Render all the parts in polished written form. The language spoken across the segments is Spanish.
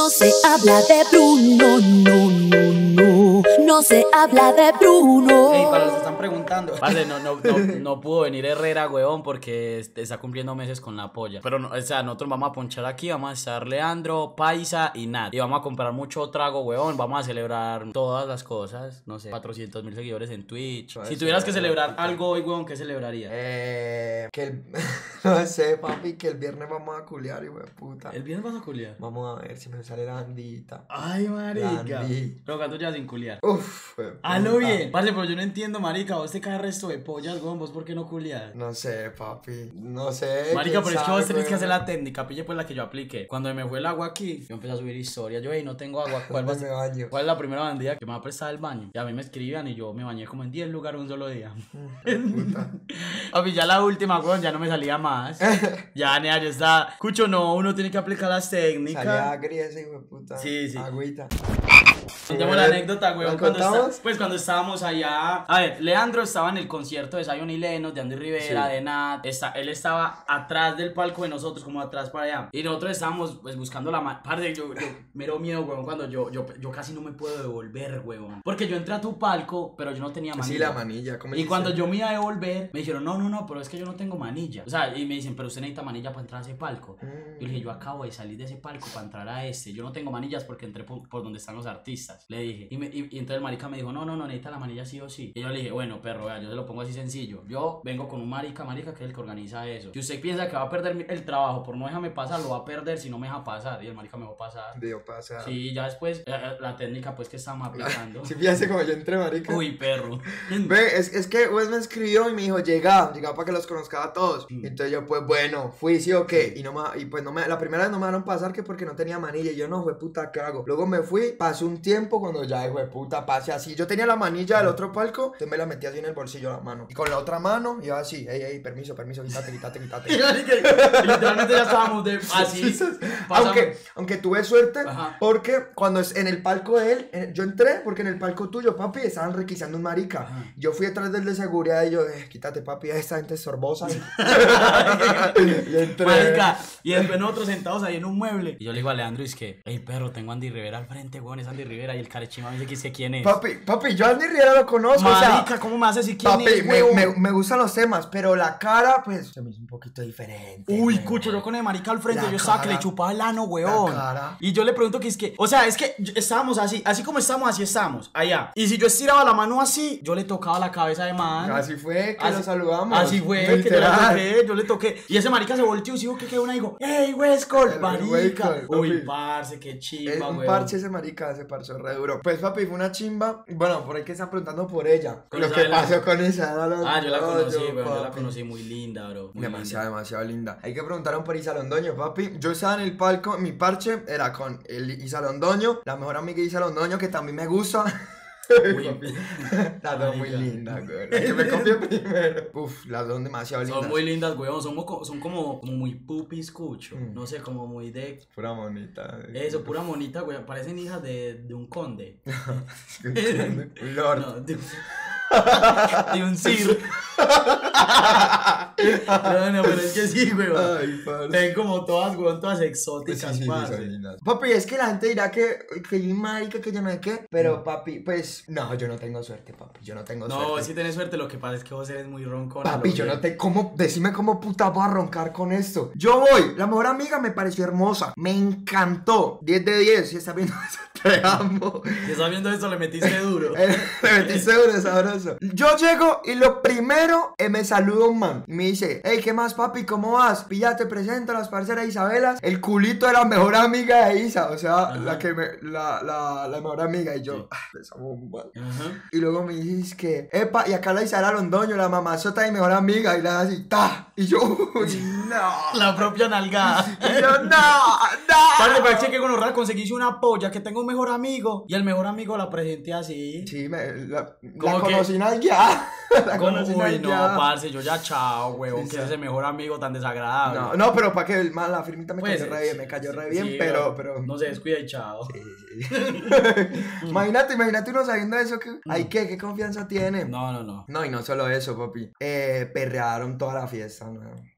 No se habla de Bruno, no se habla de Bruno. Ey, para los que están preguntando, parce, no pudo venir Herrera, huevón, porque está cumpliendo meses con la polla. Pero, o sea, nosotros vamos a ponchar aquí, vamos a estar Leandro, Paisa y Nat. Y vamos a comprar mucho trago, huevón, vamos a celebrar todas las cosas, no sé, 400,000 seguidores en Twitch. Si tuvieras que celebrar algo hoy, huevón, ¿qué celebrarías? No sé, papi, que el viernes vamos a culiar, hijo de puta. ¿El viernes vas a culiar? Vamos a ver si me sale la bandita. Ay, marica. Landy. Pero ¿cuánto llevas sin culiar? Uf, Hazlo bien. Parce, pero yo no entiendo, marica. Vos te cae el resto de pollas, weón. ¿Vos por qué no culias? No sé, papi. No sé. Marica, pero es que vos tenés que hacer la la técnica. Pille pues la que yo apliqué. Cuando me fue el agua aquí, yo empecé a subir historias. Yo, no tengo agua. ¿Cuál me baño. es la primera bandida que me va a prestar el baño? Y a mí me escribían y yo me bañé como en 10 lugares un solo día. Puta. Papi, ya la última, weón, ya no me salía más. Ya, nea, yo estaba. Cucho, no, uno tiene que aplicar las técnicas. Salía gris ese, hijo de puta. Sí. Agüita. Contemos la anécdota, weón. ¿La Cuando estábamos allá. A ver, Leandro estaba en el concierto de Zion y Lennox, de Andy Rivera, Sí. de Nat. Él estaba atrás del palco de nosotros, como atrás para allá. Y nosotros estábamos pues buscando la Parce, yo mero miedo, weón, cuando yo casi no me puedo devolver, weón. Porque yo entré a tu palco, pero yo no tenía manilla. Sí, la manilla. ¿Cómo Y dice? cuando yo me iba a devolver, me dijeron, no, pero es que yo no tengo manilla. O sea, y me dicen, pero usted necesita manilla para entrar a ese palco. Yo le dije, yo acabo de salir de ese palco para entrar a este. Yo no tengo manillas porque entré por donde están los artistas. Le dije. Y entonces el marica me dijo, no, necesita la manilla sí o sí. Y yo le dije, bueno, perro, vea, yo se lo pongo así sencillo. Yo vengo con un marica que es el que organiza eso. Si usted piensa que va a perder el trabajo por no dejarme pasar, lo va a perder si no me deja pasar. Y el marica me dejó pasar. Dio pasar. Sí, ya después, la técnica pues que estamos aplicando. Sí, fíjate como yo entré, marica. Uy, perro. Ve, es que Wes me escribió y me dijo, llega para que los conozca a todos. Entonces yo, pues bueno, fui, sí o qué. Y pues la primera vez no me dejaron pasar que porque no tenía manilla. Y yo, no, fue puta, ¿qué hago? Luego me fui, pasó un tiempo cuando ya, fue puta, pase así. Yo tenía la manilla del otro palco, entonces me la metí así en el bolsillo la mano. Y con la otra mano, iba así, ey, permiso, quítate. Y literalmente ya estábamos así. Aunque tuve suerte, Ajá. porque cuando en el palco de él, yo entré, porque en el palco tuyo, papi, estaban requisando un marica. Ajá. Yo fui atrás del de seguridad y yo, quítate, papi, esta gente es sorbosa. Y entré. Marica, y después nosotros sentados ahí en un mueble. Y yo le digo a Leandro, es que, hey perro, tengo a Andy Rivera al frente, weón, es Andy Rivera. Y el carechima me dice que es que quién es. Papi, yo a Andy Rivera lo conozco, Marica, o sea, ¿cómo me haces si quién papi, es, weón? me gustan los temas, pero la cara, pues, se me hizo un poquito diferente. Uy, weón. cucho, yo con el marica al frente, La yo estaba que cara. le chupaba el ano, weón. La cara. Y yo le pregunto que es que, o sea, es que estábamos así como estamos, así estamos, allá. Y si yo estiraba la mano así, yo le tocaba la cabeza de man. Así fue que Así- lo saludamos. Así fue, Literal. que yo le toqué. Y ese marica se volteó y dijo que quedó una y dijo, ¡ey, Westcol! Marica. Westcol, Uy, papi. parce, qué Es chimba, un weón. parche ese marica, se parchó re duro. Pues papi, fue una chimba. Bueno, por ahí que está preguntando por ella. Con Lo que Isabela. pasó con Isabela. Ah, yo la conocí, Londoño, weón, yo la papi. conocí muy linda, bro. Muy Demasiado linda. Hay que preguntar por Isa Londoño, papi. Yo estaba en el palco, mi parche era con Isa Londoño, la mejor amiga de Isa Londoño, que también me gusta. Uy, Papi, las dos muy marica. lindas, güey. La que me copié primero. Uf, las dos demasiado lindas. Son muy lindas, weón. Son como muy pupis, cucho. Mm. No sé, como muy de. Pura monita. Eso, pura monita, weón. Parecen hijas de un conde. Un lord. No, de un sir. No, pero es que sí, weón. Ay, parce. Ven como todas, weón, todas Sí, exóticas, sí, parce. son lindas. Papi, es que la gente dirá que yo marica, que yo no sé qué. Pero, papi, pues, no, yo no tengo suerte, papi. Yo no tengo No, suerte. si tenés suerte, lo que pasa es que vos eres muy roncón. Papi, yo no te... Decime cómo puta voy a roncar con esto. Yo voy. La mejor amiga me pareció hermosa. Me encantó. 10 de 10. Si está viendo eso, te amo. Si estás viendo esto, le metiste duro. Me metí seguro, sabroso. Yo llego y lo primero me saluda un man. Y me dice, hey, ¿qué más, papi? ¿Cómo vas? Pilla, te presento a las parceras Isabelas. El culito de la mejor amiga de Isa. O sea, Ajá. la mejor amiga. Y yo, Sí. esa bomba. Ajá. Y luego me dices que, epa, y acá la Isabela Londoño, la mamazota de mi mejor amiga. Y la hace así, ta. Y yo, uy, no. La propia nalgada. Y yo, no. Parce, parece que con horror conseguiste una polla que tengo un mejor amigo. Y el mejor amigo la presenté así. Sí, la ¿Cómo que? conocí ya. La ¿Cómo? conocí Uy, no, ya. parce, yo ya chao, huevón, Sí, que sí. es ese mejor amigo tan desagradable. No, pero para que la firmita me Pues, cayó re bien, me cayó re bien, sí, pero... no se descuida y chao. Imagínate uno sabiendo eso, que... Ay, ¿qué confianza tiene? No. No, y no solo eso, papi. Perrearon toda la fiesta, ¿no?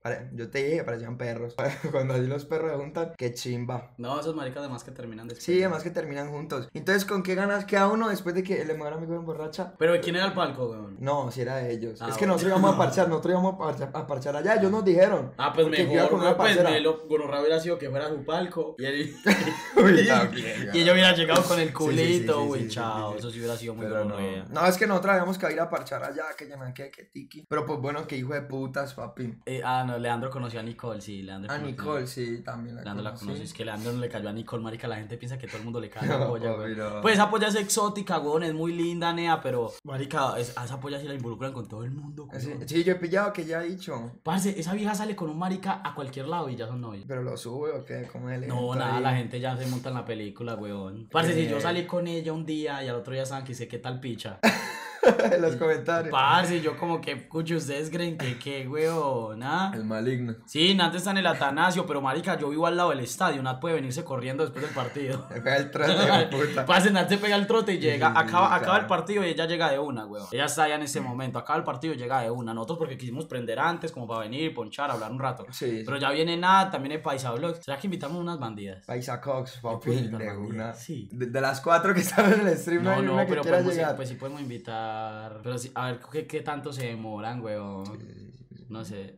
Yo te dije que parecían perros. Cuando así los perros se juntan, qué chimba. No, esos maricas además que terminan después. Sí, además que terminan juntos. Entonces, ¿con qué ganas queda uno después de que el mejor amigo se emborracha? Pero ¿quién era el palco, weón? No, si era de ellos. Ah, es que bueno. nosotros íbamos a parchar, a parchar allá. Ellos nos dijeron. Ah, pues porque yo iba mejor, con una weón, pues parcera. Melo, gonorrea hubiera sido que fuera su palco y él... Uy, también, y ella hubiera llegado con el Sí, culito, sí, güey, sí, chao, sí. eso sí hubiera sido muy Pero gonorrea. no, es que nosotros habíamos que ir a parchar allá, que llaman que tiki. Pero pues bueno, que hijo de putas, papi. No, Leandro conoció a Nicole, sí, Leandro A conoció. Nicole, sí, también Leandro la conocí. conoce, es que Leandro no le cayó a Nicole, marica, la gente piensa que todo el mundo le cae No, a la polla, papi, güey. no. Pues esa polla es exótica, güey, es muy linda, nea, pero, marica, a esa polla sí la involucran con todo el mundo, güey. Sí, yo he pillado que ya he dicho. Parce, esa vieja sale con un marica a cualquier lado y ya son novios. Pero lo sube o qué, ¿cómo es el No, evento nada, ahí? la gente ya se monta en la película, weón. Parce, si yo salí con ella un día y al otro día saben que sé qué tal picha. En los comentarios. Parce, yo como que, escucho, ustedes creen que qué, weón, ¿ah? El maligno. Sí, Nat está en el Atanasio, pero marica, yo vivo al lado del estadio, Nat puede venirse corriendo después del partido. Me pega el trote, de puta. Parce, Nat se pega el trote y llega, Sí, acaba claro. el partido y ella llega de una, weón. Ella está allá en ese momento, acaba el partido y llega de una. Nosotros porque quisimos prender antes, como para venir, ponchar, hablar un rato. Sí. Pero ya viene Nat, también el Paisa Vlogs. ¿Será que invitamos unas bandidas? Paisa Cox, papi, puedo invitar de más una. días, sí. De las 4 que están en el stream, no hay una que pero quiera podemos, llegar. pues sí podemos invitar. Pero sí, a ver, ¿qué tanto se demoran, weón? No sé.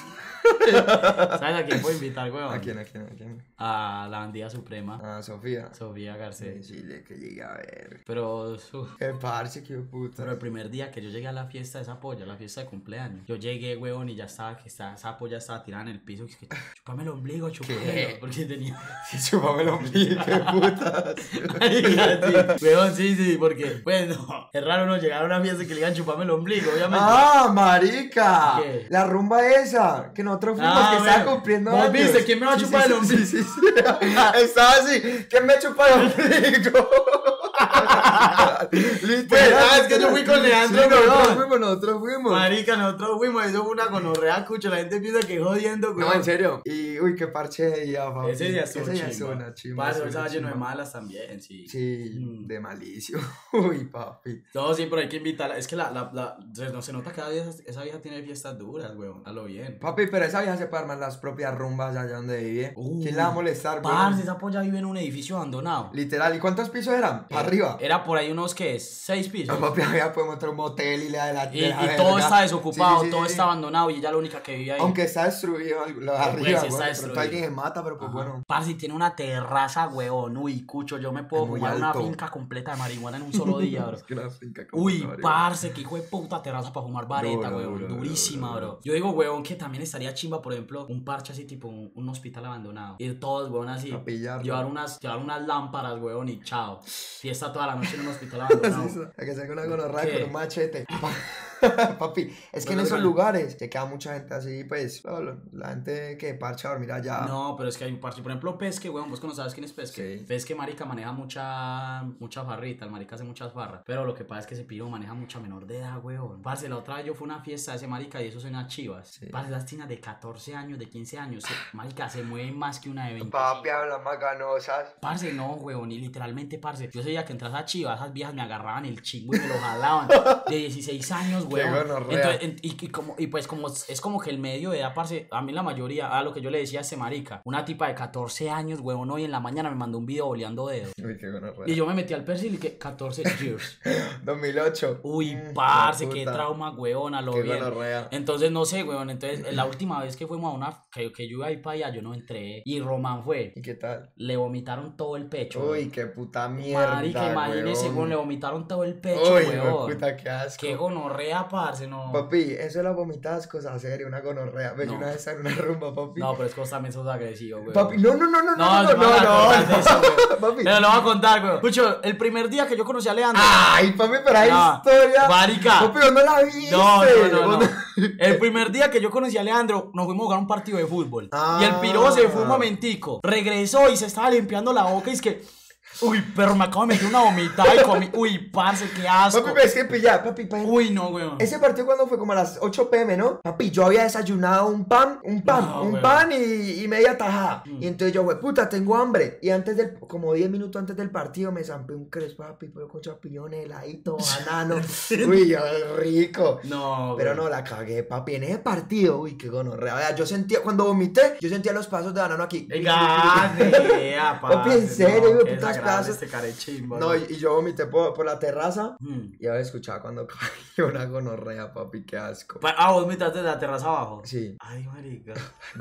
¿Sabes a quién puedo invitar, weón? ¿A quién? A la bandida suprema, A Sofía. Sofía Garcés. Decirle que llegue a ver. Pero, Qué parce, qué puta. pero el primer día que yo llegué a la fiesta de esa polla, la fiesta de cumpleaños, yo llegué, weón, y ya estaba, esa polla estaba tirada en el piso. Y es que, chupame el ombligo, chupame. Porque tenía. Sí, chúpame el ombligo, qué putas. Weón, sí, porque, pues no, es raro no llegar a una fiesta y que le digan chupame el ombligo, obviamente. ¡Ah, marica! ¿Qué? La rumba esa, que nosotros fuimos, que estaba bueno. cumpliendo ¿Vos años. viste? ¿Quién me va a chupar el ombligo? Sí. Estaba así, ¿quién me chupa el ombligo? Pues, ¿sabes que yo fui con Leandro, weón? Nosotros fuimos. Marica, nosotros fuimos, eso fue una gonorrea, cucho, la gente piensa que jodiendo, weón. No, en serio. Y, uy, qué parche de día, papi. Ese día estuvo estuvo una chimba. chimba. Parce, estuvo estaba una lleno de chimba. malas también, sí. Sí, Mm. de malicio. Uy, papi. No, sí, pero hay que invitarla. Es que se nota que esa vieja tiene fiestas duras, weón. A lo bien. Papi, pero esa vieja se puede armar las propias rumbas allá donde vive. ¿Quién la va a molestar, güey? Parce, esa polla vive en un edificio abandonado. Literal, ¿y cuántos pisos eran? Arriba. Era por ahí unos, ¿qué? 6 pisos. No, papi, allá podemos entrar a un motel y le da la Y verga. todo está desocupado, Sí, todo sí. está abandonado y ella es la única que vive ahí. Aunque está destruido lo de arriba, Pues, está güey. Pero destruido. alguien se mata, pero pues Ajá. bueno. Parce, tiene una terraza, weón. Uy, cucho, yo me puedo Es muy fumar una alto. finca completa de marihuana en un solo día, bro. Es que la finca como Uy, Mario. parce, que hijo de puta terraza para fumar vareta, Duro, weón. duro, Durísima, duro, bro. duro. Yo digo, weón, que también estaría chimba, por ejemplo, un parche así, tipo un hospital abandonado. Ir todos, weón, así. A pillarlo. Llevar unas lámparas, weón, y chao. Fiesta toda la noche en un hospital abandonado. A que salga una gonorrea ¿Qué? con un machete. Papi, es que en Bueno, esos bueno. lugares se queda mucha gente así, pues, la gente que parcha a dormir allá. No, pero es que hay un parche. Por ejemplo, Pesque, weón, vos no sabes quién es Pesque. Sí. Pesque, marica, maneja mucha farrita. El marica hace muchas farras. Pero lo que pasa es que ese piro maneja mucha menor de edad, weón. Parce, la otra vez yo fui a una fiesta de ese marica y eso son unas chivas. Sí. Parce, las tinas de 14 años, de 15 años. Marica, se mueven más que una de 20. Papi, hablan más ganosas. Parce, no, weón, y literalmente, parce. Yo sabía que entras a chivas, esas viejas me agarraban el chingo y me lo jalaban. De 16 años, weón. gonorrea. Entonces, y pues como es como que el medio de edad, parce, a mí la mayoría, a lo que yo le decía a ese marica, una tipa de 14 años, weón, hoy en la mañana me mandó un video boleando dedos. Uy, qué gonorrea. Y yo me metí al perfil y que 14 years. 2008. Uy, parce, puta. qué trauma, weón, a lo Qué bien. gonorrea. Entonces, no sé, weón, entonces, la última vez que fuimos a una, que yo iba a ir para allá, yo no entré. Y Román fue, ¿Y qué tal? le vomitaron todo el pecho. Uy, qué puta mierda. Marica, imagínese, weón. weón, le vomitaron todo el pecho, Uy, weón. puta, qué asco. Qué gonorrea, parce, no. Papi, eso de las vomitadas, cosa seria, una gonorrea. Ves, No. una vez en una rumba, papi. No, pero es que vos también sos agresivo, weón. Papi, no. yo me voy a contar de eso, weón. Papi. Pero lo voy a contar, weón. Pucho, el primer día que yo conocí a Leandro. Ay, papi, pero hay No, historia. marica. Papi, ¿vos no la viste? No. ¿Vos El primer día que yo conocí a Leandro, nos fuimos a jugar un partido de fútbol. Ah. Y el piro se fue un momentico. Regresó y se estaba limpiando la boca y es que... Uy, pero me acabo de meter una vomitada y comí. Uy, parce, qué asco. Papi, pero es que pilla, papi, Uy, no, weón. ese partido cuando fue como a las 8 p.m, ¿no? Papi, yo había desayunado un pan y media tajada. Y entonces yo, güey, puta, tengo hambre. Y como 10 minutos antes del partido me zampé un crespo, papi, pollo con champiñones, heladito, banano. Uy, rico. No, pero güey. no, la cagué, papi, en ese partido. Uy, qué gonorrea. Vea, yo sentía, cuando vomité, yo sentía los pasos de banano aquí. Venga, papi, en serio, no, güey, putas pedazos. este carechimbo. No, y yo vomité por la terraza. Mm. Y había escuchado cuando cayó una gonorrea, papi, qué asco. Vos vomitaste de la terraza abajo. Sí. Ay, marica.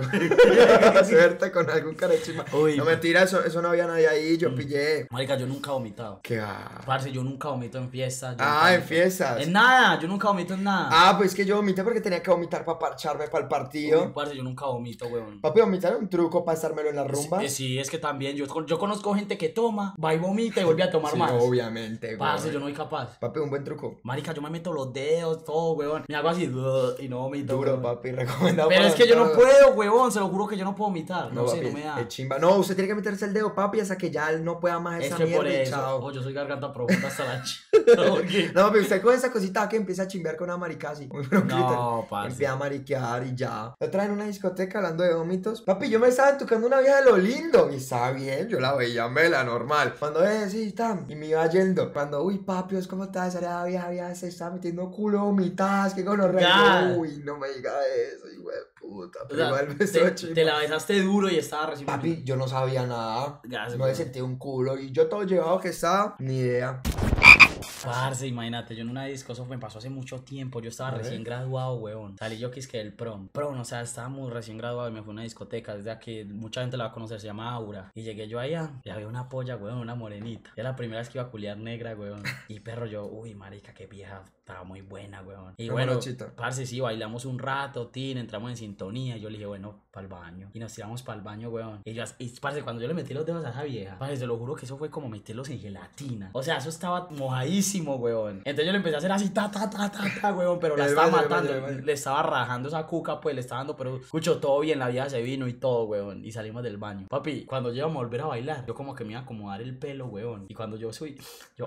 Suerte con algún carechima. Uy, No, mentira, eso no había nadie ahí, yo pillé. Marica, yo nunca he vomitado. ¿Qué? Parce, yo nunca vomito en fiestas. yo nunca En vomito. fiestas. En nada, yo nunca vomito en nada. Pues que yo vomité porque tenía que vomitar para parcharme para el partido. Uy, parce, yo nunca vomito, weón. Papi, vomitar es un truco para estármelo en la rumba. Sí, es que también yo conozco gente que toma, va y vomita y vuelve a tomar Sí, más. obviamente, Parce, güey. yo no soy capaz. Papi, un buen truco. Marica, yo me meto los dedos, todo, weón. Me hago así y no vomito. Duro, weón. papi, recomendado. Pero para es que yo no todo. puedo, weón. Se lo juro que yo no puedo vomitar. No, sé, papi, no me da. es chimba. No, usted tiene que meterse el dedo, papi, hasta que ya él no pueda más Es esa que por mierda y eso. chao. Oh, yo soy garganta profunda hasta la chica. No, papi, usted con esa cosita que empieza a chimbear con una marica así. No, parce. Empieza a mariquear y ya. La otra en una discoteca hablando de vómitos. Papi, yo me estaba tocando una vieja de lo lindo. Y estaba bien, yo la veía mela, normal. Cuando sí, está. Y me iba yendo. Cuando, uy, papi, es como estás, esa vieja se está metiendo culo, vomitas, que gonorrea. Uy, no me diga eso, hijo de puta. Pero O sea, igual me estoy chimba. te la besaste duro y estaba recién. Papi, yo no sabía nada. Gracias, No me weón. sentí un culo. Y yo todo llevado que estaba, ni idea. Parce, imagínate, yo en una disco, eso me pasó hace mucho tiempo. Yo estaba recién graduado, weón. Salí yo que es que del prom. O sea, estábamos recién graduados y me fui a una discoteca. Desde aquí, mucha gente la va a conocer, se llama Aura. Y llegué yo allá y había una polla, weón, una morenita. Era la primera vez que iba a culiar negra, weón. Y perro, yo, uy, marica, qué vieja. Estaba muy buena, weón. Y Qué bueno, morochita. parce, sí, bailamos un rato, tin, entramos en sintonía. Y yo le dije, bueno, para el baño. Y nos tiramos para el baño, weón. Y parce, cuando yo le metí los dedos a esa vieja, parce, te lo juro que eso fue como meterlos en gelatina. O sea, eso estaba mojadísimo, weón. Entonces yo le empecé a hacer así, weón, pero la El estaba baño, matando. el baño. Le estaba rajando esa cuca, pues, le estaba dando, pero escucho todo bien, la vieja se vino y todo, weón. Y salimos del baño. Papi, cuando llegamos a volver a bailar, yo como que me iba a acomodar el pelo, weón. Y cuando yo subí,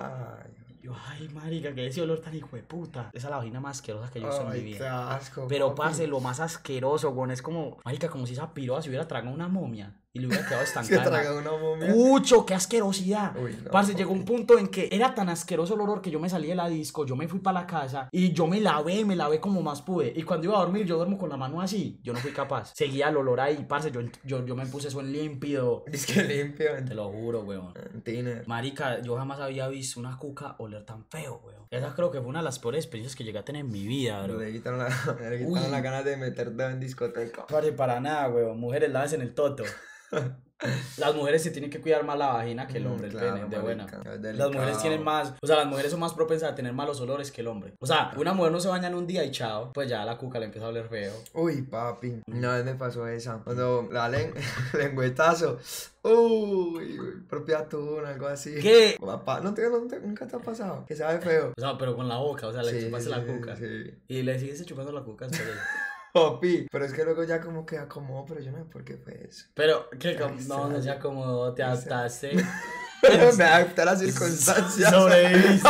ay, marica, que ese olor tan hijo de puta. Esa es la vagina más asquerosa que yo he visto en mi Ay, qué vida. asco. Pero, papi. parce, lo más asqueroso, weón, es como, marica, como si esa piroa se hubiera tragado una momia y le hubiera quedado Se estancada. traga una momia. Mucho, qué asquerosidad. Uy, no, Parce, papi. llegó un punto en que era tan asqueroso el olor que yo me salí de la disco, yo me fui para la casa y yo me lavé como más pude. Y cuando iba a dormir, yo duermo con la mano así. Yo no fui capaz. Seguía el olor ahí, parce, yo me puse eso en límpido. Es que limpio. Te lo juro, weón. Tiner. Marica, yo jamás había visto una cuca oler tan feo, weón. Esa creo que fue una de las peores experiencias que llegué a tener en mi vida, bro. Le quitaron Uy. las ganas de meter dedo en discoteca. Parce, para nada, weón. Mujeres, lávense en el toto. Las mujeres se tienen que cuidar más la vagina que el hombre, el Claro, pene, de buena. marica, es Las delicado. mujeres tienen más, o sea, las mujeres son más propensas a tener malos olores que el hombre. O sea, una mujer no se baña en un día y chao, pues ya la cuca le empieza a oler feo. Uy, papi. Una vez me pasó esa. Cuando la lengüetazo. Uy, propia tuna, algo así. ¿Qué? Papá, nunca te ha pasado. Que sabe feo. O sea, pero con la boca, o sea, le Sí, chupaste la cuca. sí. Y le sigues chupando la cuca después de eso. Papi. Pero es que luego ya como que acomodó, pero yo no sé por qué fue eso. Pero, ¿qué? Ay, No se acomodó, te adaptaste. Me adapté a las circunstancias. Sobreviviste.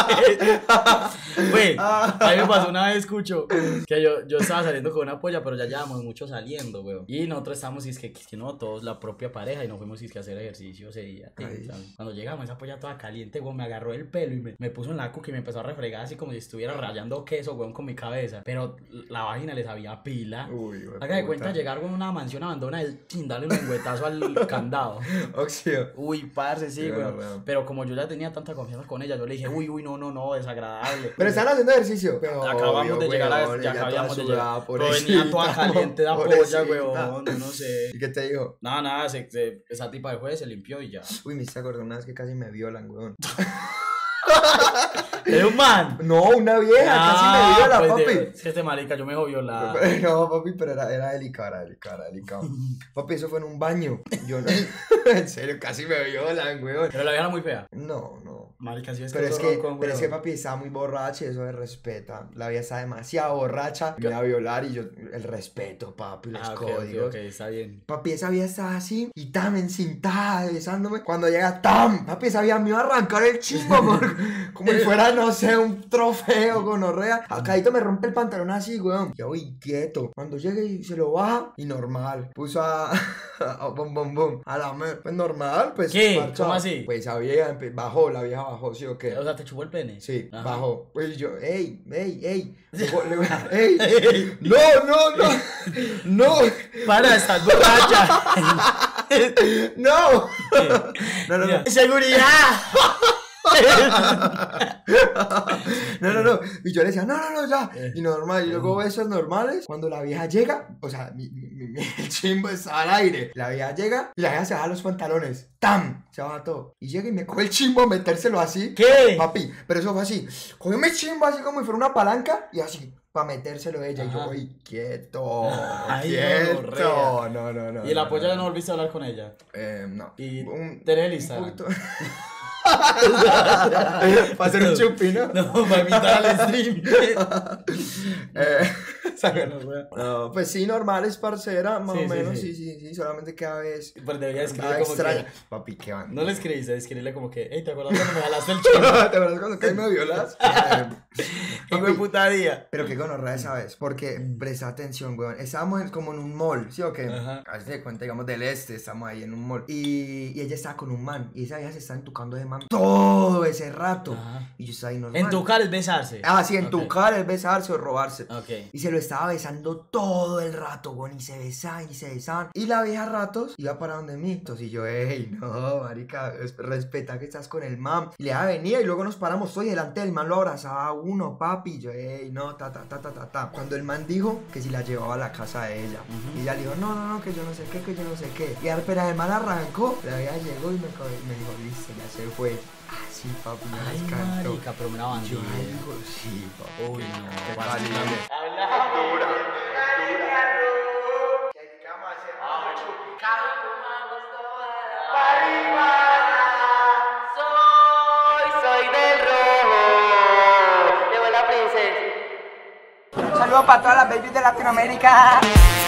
Güey, a mí me pasó una vez, escucho, que yo estaba saliendo con una polla, pero ya llevamos mucho saliendo, weón. Y nosotros estábamos, y es que no, todos la propia pareja, y nos fuimos, y es que a hacer ejercicio ese día. Ay. ¿Sabes? Cuando llegamos, esa polla toda caliente, weón, me agarró el pelo y me puso en la cuca y me empezó a refregar así como si estuviera rayando queso, weón, con mi cabeza. Pero la vagina le sabía pila. Uy, güey. Haga de cuenta llegar con una mansión abandonada y sin darle un lengüetazo al candado. Oxio. Uy, parce, sí, Sí, weón. weón. Pero como yo ya tenía tanta confianza con ella, yo le dije, uy, no, desagradable. Pero están haciendo ejercicio. Pero Acabamos obvio, de llegar a weón, ya ella acabamos toda de llegar. sudada, Pero venía toda pobrecita, caliente la polla, pobrecita. weón. Yo no sé. ¿Y qué te dijo? Nada, esa tipa de juez se limpió y ya. Uy, me hice acordar una vez que casi me violan, weón. ¿Es un man? No, una vieja, casi me viola, pues papi. Es que este marica, yo me dejó violar. No, papi, pero era delicado, era delicado. Papi, eso fue en un baño. Yo no, en serio, casi me violan, weón. Pero la vieja era muy fea. No. Marica, sí es Pero que es que papi estaba muy borracha y eso de respeta. La vieja estaba demasiado borracha, me iba a violar y yo, el respeto, papi, los códigos. Ok, está bien. Papi, esa vieja estaba así y tan encintada, besándome. Cuando llega tan, papi, esa vieja me iba a arrancar el chimbo, amor. Como si fuera, no sé, un trofeo, gonorrea. Acadito me rompe el pantalón así, weón. Yo voy quieto. Cuando llegue y se lo baja y normal. Puso a bom, a la mer. Pues normal, pues. ¿Qué? Marchado. ¿Cómo así? Pues esa vieja bajó, la vieja bajó, ¿sí o qué? O sea, ¿te chupó el pene? Sí, Ajá. bajó. Pues yo, ey. Ey. No. Para, estás borracha. No. ¡Seguridad! No. Y yo le decía, no, ya. Y normal. Y luego besos normales. Cuando la vieja llega, o sea, el chimbo está al aire. La vieja llega y la vieja se baja los pantalones. ¡Tam! Se baja todo. Y llega y me coge el chimbo a metérselo así. ¿Qué? Papi, pero eso fue así. Cogió mi chimbo así como si fuera una palanca y así. Para metérselo ella. Ajá. Y yo voy quieto. Ay, Quieto. No. ¿Y la polla ya no volviste a hablar con ella? No. ¿Y tenés el Un Instagram? poquito. Para hacer un chupi, ¿no? No, para invitar al stream. No, pues sí, normal, es parcera, más Sí, o menos, sí. sí, solamente cada vez Pero debería cada escribirle como extraña. que... Papi, qué van. No le escribiste, escribirle como que... Ey, ¿te acuerdas cuando me jalaste el chico? ¿Te acuerdas cuando casi me violas? ¡Qué Papi, puta día! pero qué gonorrea esa vez, porque presta atención, weón. Estábamos como en un mall, ¿sí o qué? Ajá. A veces de cuenta, digamos, del este, estamos ahí en un mall. Y ella estaba con un man, y esa vieja se está entucando de man todo ese rato. Ajá. Y yo estaba ahí normal. En tu cara es besarse. Ah, sí, en Ok. tu cara es besarse o robarse. Ok. Y se lo estaba besando todo el rato, weón, y se besaban. Y la vieja a ratos iba para donde mí. Entonces y yo, ey, no, marica, respeta que estás con el man. Y le venía y luego nos paramos todos y delante del man lo abrazaba a uno, papi. Y yo, ey, no, ta. Cuando el man dijo que si la llevaba a la casa de ella. Y ella le dijo, no, que yo no sé qué. Y apenas el man arrancó, la vieja llegó y me dijo, listo, ya se fue. Ah, sí, papi, me Ay, descantó. marica, pero una bandida. Yo digo, sí, papi. Uy, no, Qué parce, calidad. dura. Soy del rojo. Llegó la princesa. Un saludo para todas las babies de Latinoamérica.